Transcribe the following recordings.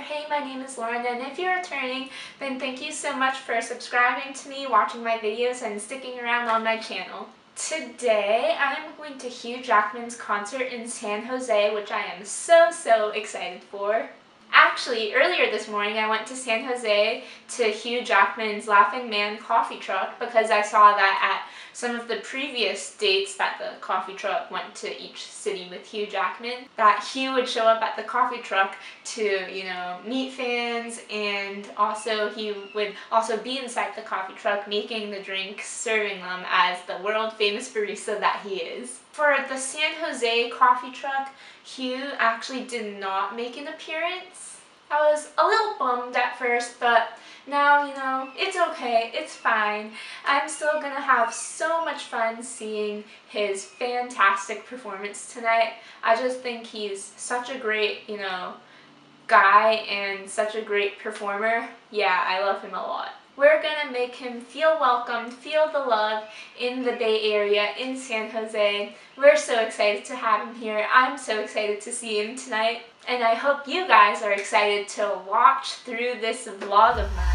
Hey, my name is Lauren, and if you're returning, then thank you so much for subscribing to me, watching my videos, and sticking around on my channel. Today, I am going to Hugh Jackman's concert in San Jose, which I am so excited for. Actually, earlier this morning I went to San Jose to Hugh Jackman's Laughing Man coffee truck because I saw that at some of the previous dates that the coffee truck went to each city with Hugh Jackman, that Hugh would show up at the coffee truck to, meet fans, and also he would also be inside the coffee truck making the drinks, serving them as the world famous barista that he is. For the San Jose coffee truck, Hugh actually did not make an appearance. I was a little bummed at first, but now, it's okay, it's fine. I'm still gonna have so much fun seeing his fantastic performance tonight. I just think he's such a great, guy and such a great performer. Yeah, I love him a lot. We're gonna make him feel welcomed, feel the love in the Bay Area, in San Jose. We're so excited to have him here. I'm so excited to see him tonight. And I hope you guys are excited to watch through this vlog of mine.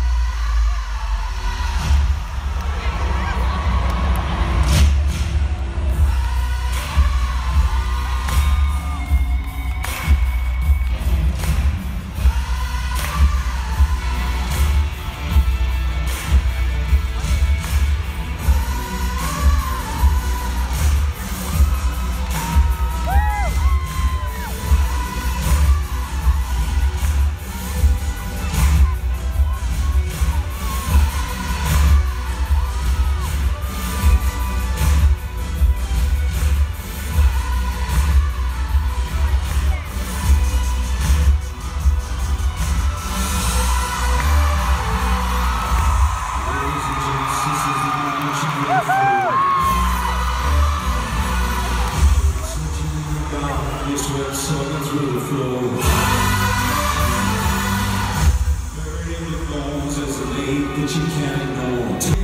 That you can't ignore.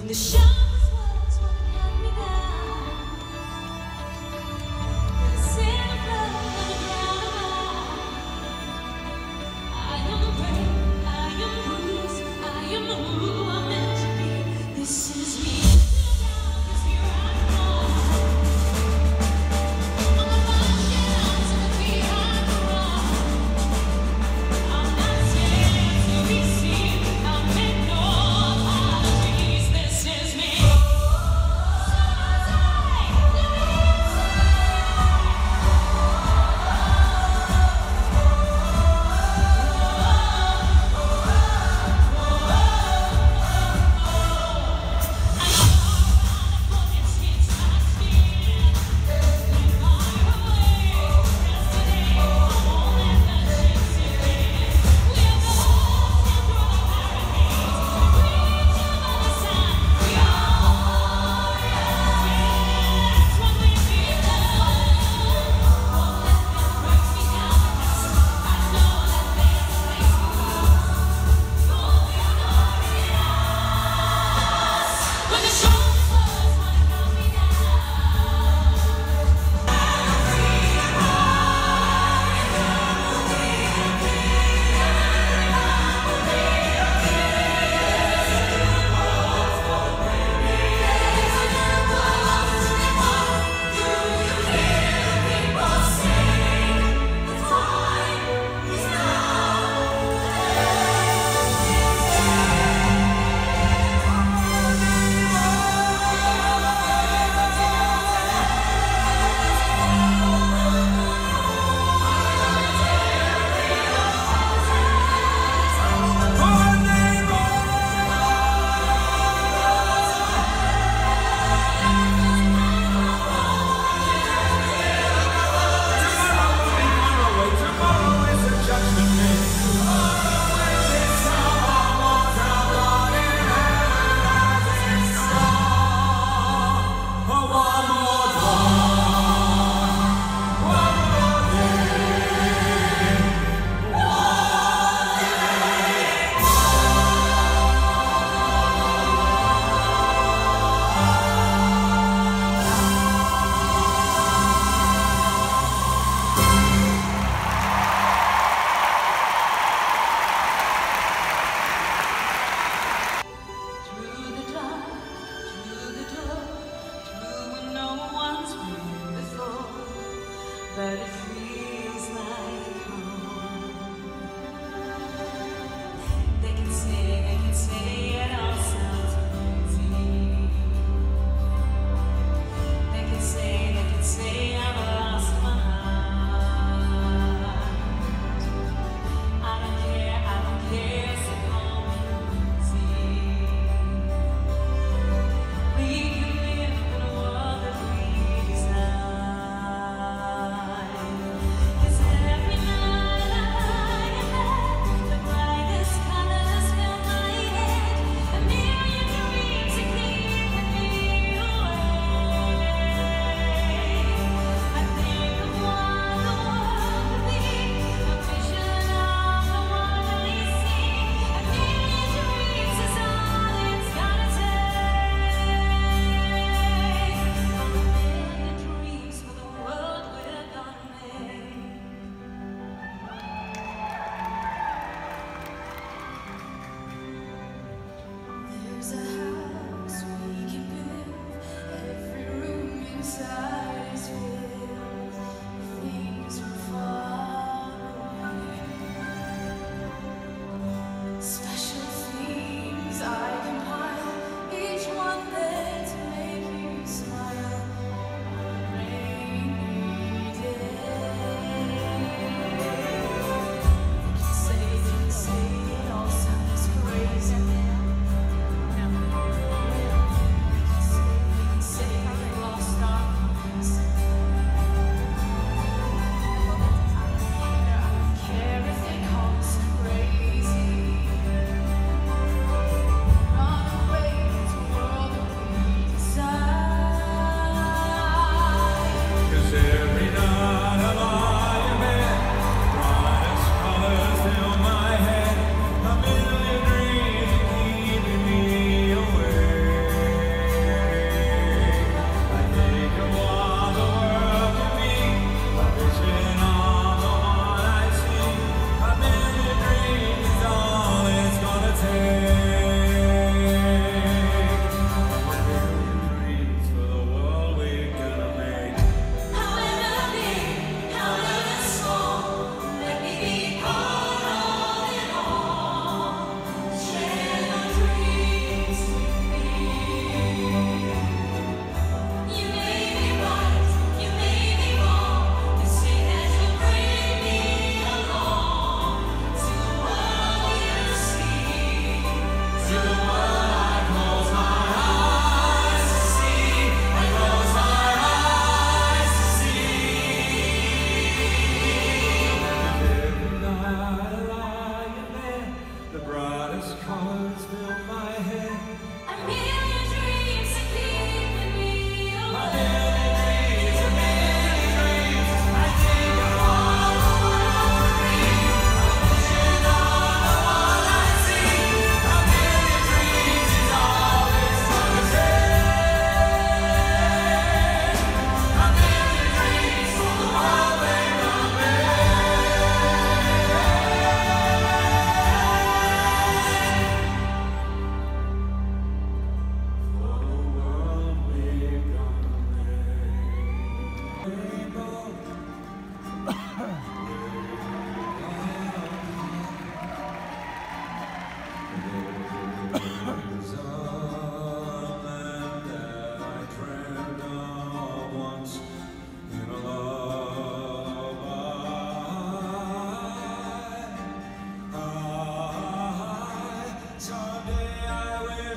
When the sharpest words won't cut me down, when the sin of love on the ground, I am brave, I am bruised, I am who I'm meant to be. This is me. Yes, here I go. On the run down to the behind the wall. I'm not scared to be seen. I make no apologies. This is me.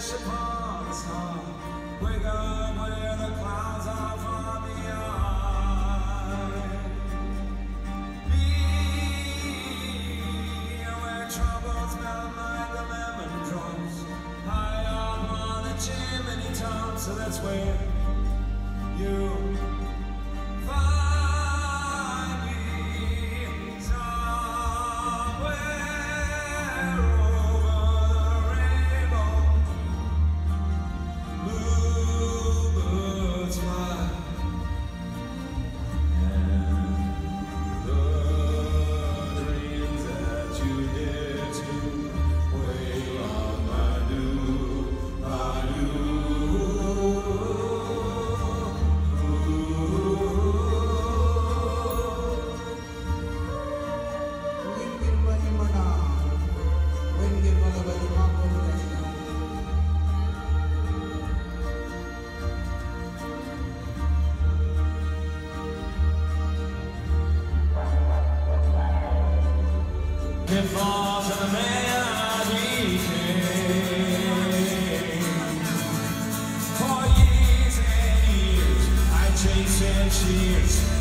wish upon a star. Wake up where the clouds are far beyond. Be where troubles melt like the lemon drops. High up on the chimney top, so that's where you find me. Somewhere over the rainbow, bluebirds fly, and the dreams that you dare to wave on my new. It falls in the melody came. For years and years I chased and cheers.